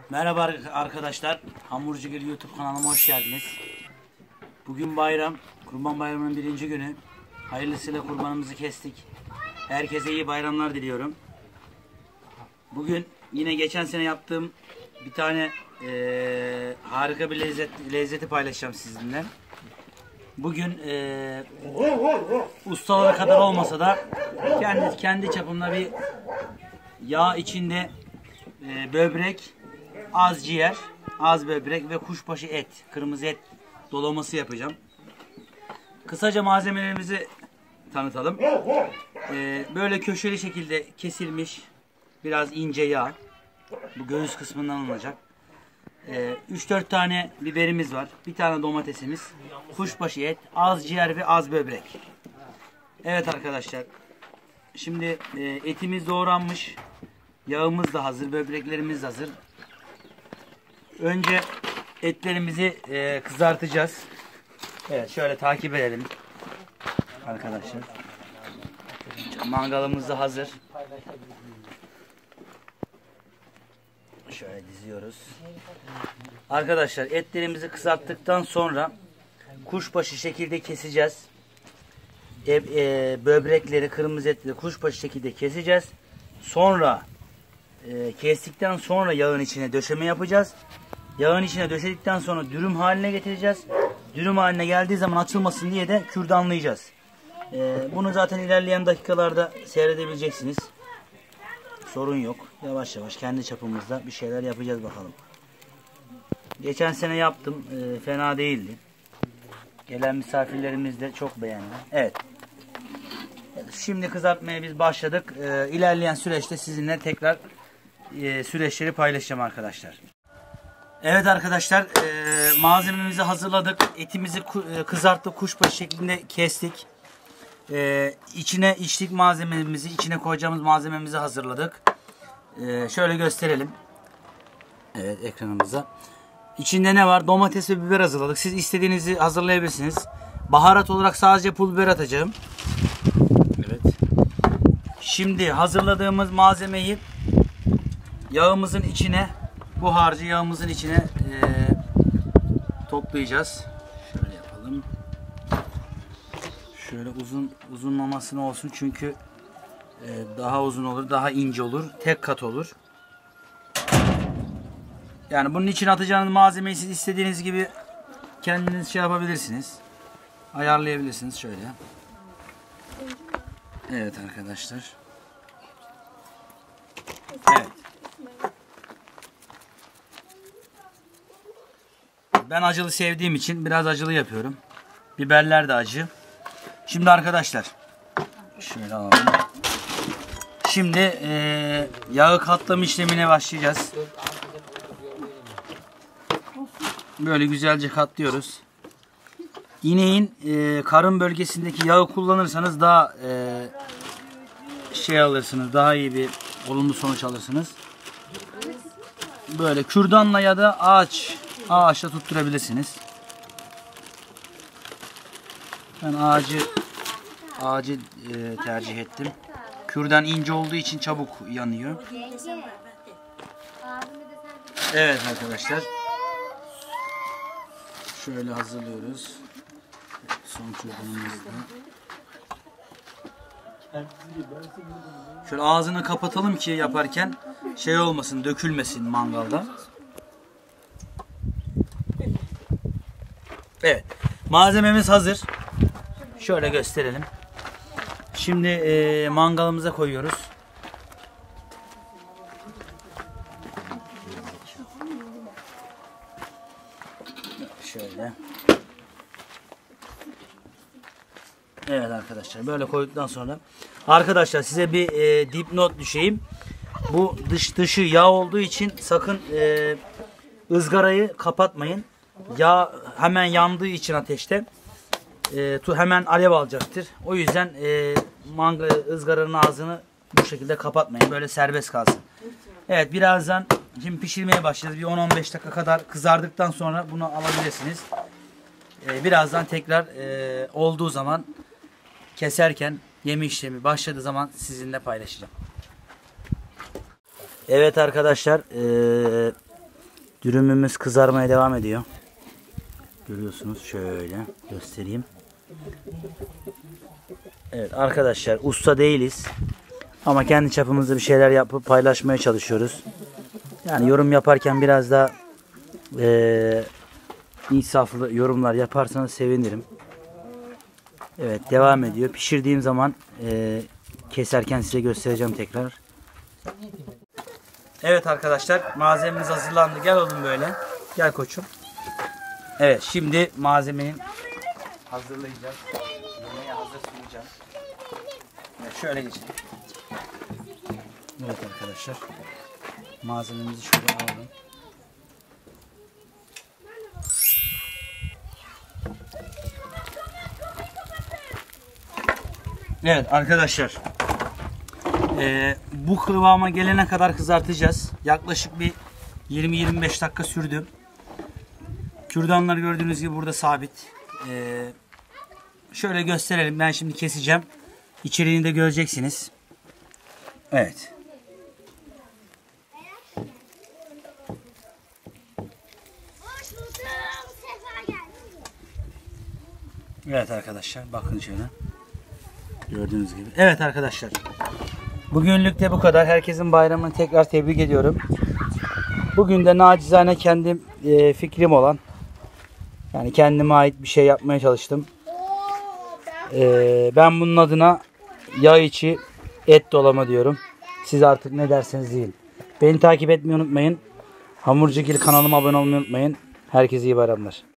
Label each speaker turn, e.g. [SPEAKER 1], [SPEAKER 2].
[SPEAKER 1] Merhaba arkadaşlar, Hamurcugil YouTube kanalıma hoş geldiniz. Bugün bayram, Kurban Bayramı'nın birinci günü. Hayırlısıyla kurbanımızı kestik. Herkese iyi bayramlar diliyorum. Bugün yine geçen sene yaptığım bir tane harika bir lezzeti paylaşacağım sizinle. Bugün ustalara kadar olmasa da kendi çapımda bir yağ içinde böbrek, az ciğer, az böbrek ve kuşbaşı et, kırmızı et dolaması yapacağım. Kısaca malzemelerimizi tanıtalım. Böyle köşeli şekilde kesilmiş biraz ince yağ. Bu göğüs kısmından alınacak. 3-4 tane biberimiz var. Bir tane domatesimiz. Kuşbaşı et, az ciğer ve az böbrek. Evet arkadaşlar. Şimdi etimiz doğranmış. Yağımız da hazır. Böbreklerimiz de hazır. Önce etlerimizi kızartacağız. Evet, şöyle takip edelim arkadaşlar. Mangalımız da hazır. Şöyle diziyoruz. Arkadaşlar etlerimizi kızarttıktan sonra kuşbaşı şekilde keseceğiz. Böbrekleri, kırmızı etleri kuşbaşı şekilde keseceğiz. Sonra kestikten sonra yağın içine döşeme yapacağız. Yağın içine döşedikten sonra dürüm haline getireceğiz. Dürüm haline geldiği zaman açılmasın diye de kürdanlayacağız. Bunu zaten ilerleyen dakikalarda seyredebileceksiniz. Sorun yok. Yavaş yavaş kendi çapımızda bir şeyler yapacağız bakalım. Geçen sene yaptım. Fena değildi. Gelen misafirlerimiz de çok beğendi. Evet. Şimdi kızartmaya biz başladık. İlerleyen süreçte sizinle tekrar süreçleri paylaşacağım arkadaşlar. Evet arkadaşlar, malzememizi hazırladık. Etimizi kızarttık, kuşbaşı şeklinde kestik. İçine içlik malzememizi, içine koyacağımız malzememizi hazırladık. Şöyle gösterelim. Evet, ekranımıza. İçinde ne var? Domates ve biber hazırladık. Siz istediğinizi hazırlayabilirsiniz. Baharat olarak sadece pul biber atacağım. Evet. Şimdi hazırladığımız malzemeyi yağımızın içine, bu harcı yağımızın içine toplayacağız. Şöyle yapalım. Şöyle uzunlamasına olsun çünkü daha uzun olur, daha ince olur, tek kat olur. Yani bunun için atacağınız malzemeyi siz istediğiniz gibi kendiniz şey yapabilirsiniz. Ayarlayabilirsiniz şöyle. Evet arkadaşlar. Evet. Ben acılı sevdiğim için biraz acılı yapıyorum. Biberler de acı. Şimdi arkadaşlar şöyle alalım. Şimdi yağı katlama işlemine başlayacağız. Böyle güzelce katlıyoruz. İneğin karın bölgesindeki yağı kullanırsanız daha şey alırsınız. Daha iyi bir olumlu sonuç alırsınız. Böyle kürdanla ya da ağaçla tutturabilirsiniz. Ben ağacı tercih ettim. Kürdan ince olduğu için çabuk yanıyor. Evet arkadaşlar. Şöyle hazırlıyoruz. Son kürdanımızda. Şöyle ağzını kapatalım ki yaparken şey olmasın, dökülmesin mangalda. Evet. Malzememiz hazır. Şöyle gösterelim. Şimdi mangalımıza koyuyoruz. Şöyle. Evet arkadaşlar, böyle koyduktan sonra arkadaşlar size bir dipnot düşeyim. Bu dışı yağ olduğu için sakın ızgarayı kapatmayın. Yağ hemen yandığı için ateşte hemen alev alacaktır. O yüzden ızgaranın ağzını bu şekilde kapatmayın. Böyle serbest kalsın. Evet, birazdan şimdi pişirmeye başlayacağız. Bir 10-15 dakika kadar kızardıktan sonra bunu alabilirsiniz. Birazdan tekrar olduğu zaman keserken yeme işlemi başladığı zaman sizinle paylaşacağım. Evet arkadaşlar, Dürümümüz kızarmaya devam ediyor. Görüyorsunuz, şöyle göstereyim. Evet arkadaşlar, usta değiliz. Ama kendi çapımızda bir şeyler yapıp paylaşmaya çalışıyoruz. Yani yorum yaparken biraz da insaflı yorumlar yaparsanız sevinirim. Evet, devam ediyor. Pişirdiğim zaman keserken size göstereceğim tekrar. Evet arkadaşlar, malzememiz hazırlandı. Gel oğlum böyle. Gel koçum. Evet, şimdi malzemenin hazırlayacağız. Yemeğe hazır sunacağım. Evet, şöyle geçelim. Evet arkadaşlar, malzememizi şöyle alalım. Evet arkadaşlar, bu kıvama gelene kadar kızartacağız. Yaklaşık bir 20-25 dakika sürdü. Kürdanlar gördüğünüz gibi burada sabit. Şöyle gösterelim. Ben şimdi keseceğim. İçeriğini de göreceksiniz. Evet. Evet arkadaşlar, bakın şöyle. Gördüğünüz gibi. Evet arkadaşlar, bugünlük de bu kadar. Herkesin bayramını tekrar tebrik ediyorum. Bugün de nacizane kendim fikrim olan, yani kendime ait bir şey yapmaya çalıştım. Ben bunun adına yağ içi et dolama diyorum. Siz artık ne derseniz deyin. Beni takip etmeyi unutmayın. Hamurcugil kanalıma abone olmayı unutmayın. Herkese iyi bayramlar.